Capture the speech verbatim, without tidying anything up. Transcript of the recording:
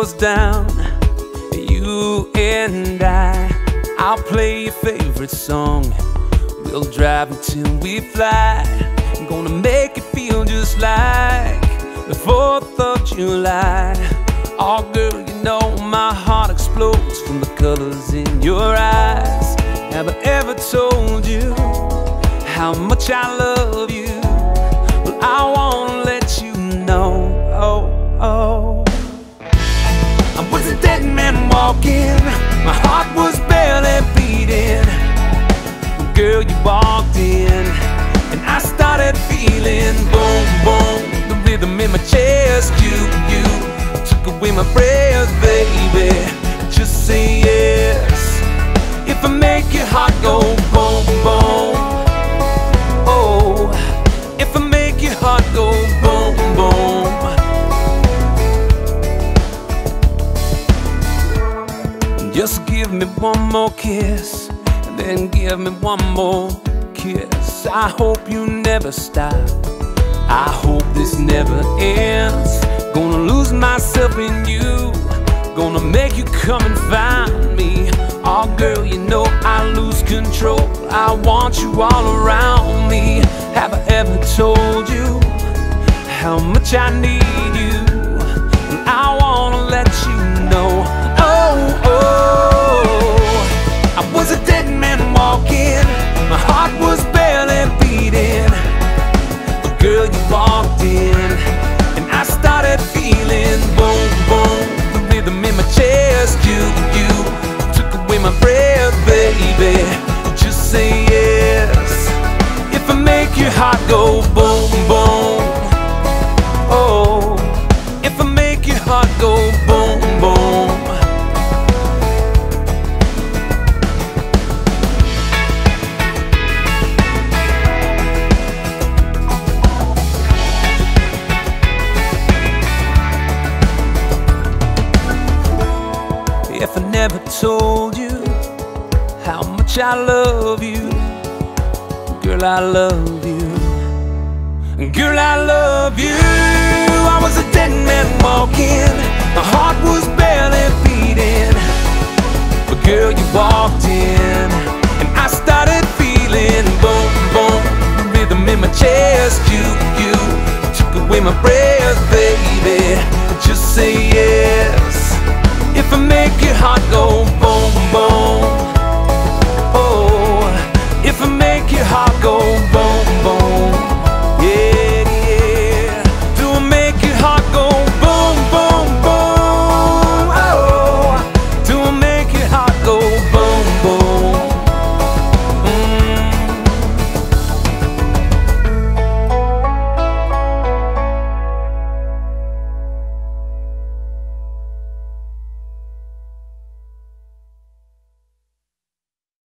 goes down, you and I, I'll play your favorite song. We'll drive until we fly. I'm gonna make it feel just like the fourth of July. Oh girl, you know my heart explodes from the colors in your eyes. Have I ever told you how much I love you? Well, I wanna let you know. Oh, oh. I was a dead man walking, my heart was barely beating. Girl, you walked in, and I started feeling boom, boom, the rhythm in my chest. You, you took away my breath, baby. Just say yes if I make your heart go boom, boom. Oh, if I make your heart go boom, boom. Just give me one more kiss, and then give me one more kiss. I hope you never stop, I hope this never ends. Gonna lose myself in you, gonna make you come and find me. Oh girl, you know I lose control, I want you all around me. Have I ever told you how much I need you? And I wanna let you know. Oh, oh, I was a dead man walking, my heart was barely beating. But girl, you walked in, and I started feeling boom, boom, the rhythm in my chest. You, you took away my breath, baby. Just say yes if I make your heart go boom, boom. Oh, if I make your heart go boom, boom. If I never told you how much I love you, girl, I love you. Girl, I love you. I was a dead man walking, my heart was barely beating. But girl, you walked in, and I started feeling boom, boom, the rhythm in my chest. You, you took away my breath, baby. Just say yes if I make your heart go boom.